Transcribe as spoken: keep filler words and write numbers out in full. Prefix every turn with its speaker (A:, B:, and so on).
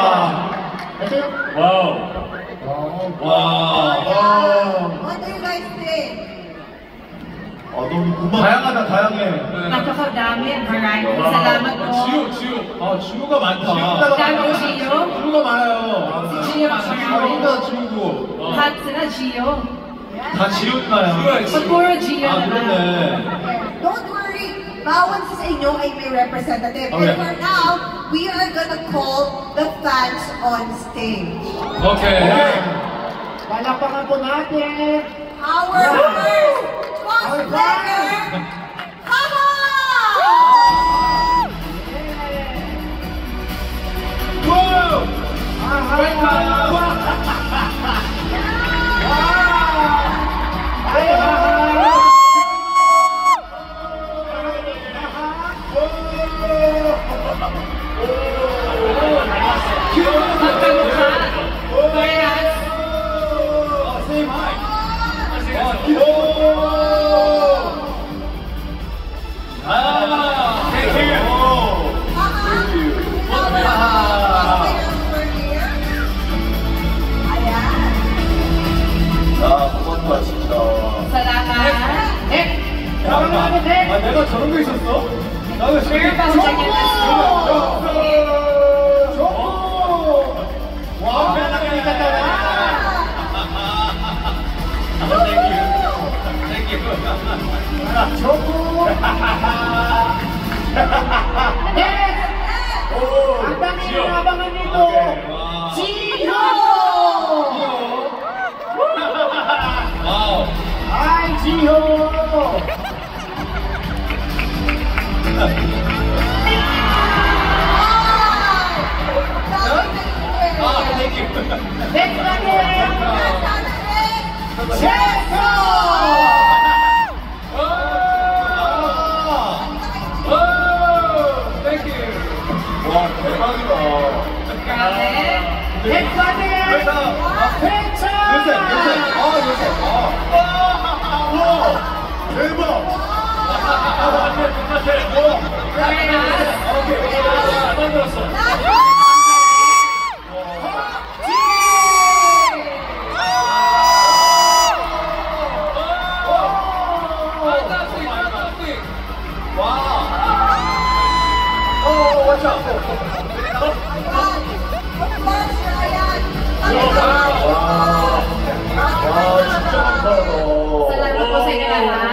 A: Wow. Wow.
B: What do you guys think?
C: 아, 너무 다양하다, 다양해.
B: Napakadami ang variety. Salamat po.
A: 지우, 지우. 아, 지우가 많다.
B: Dami Gio.
A: 지우가 많아요.
B: Si Gio ang marami.
A: 다 지우고.
B: Lahat sila Gio.
A: 다 지우나요?
B: Pag puro Gio
A: 아,
B: na lang.
A: 그러네.
D: Don't worry, bawat sa inyo ay may representative.
A: Okay.
D: And for now, we are gonna call the fans on stage.
A: Okay. Okay.
C: Palakpakan po natin.
D: Our first cosplayer, Haha!
A: Wow! 아, 내가 저런 거 있었어? 나 왜 저런 거 있었어? 와, 배나가니까 Thank you. Thank you. 저거.
C: Yes! Ang dami ng abangan nito. Gio!
A: Wow.
C: Hi, Gio!
A: Ah, thank you.
C: Next natin! Cheso!
A: Thank you. 와, 대박이다.
C: Next natin! 회차!
A: 요새, 요새. 아, 요새. 아. 와, 대박. 아, 맞네, 똑같아. 와. 오케이. 만들었어.
B: Salamat po sa inyo lahat.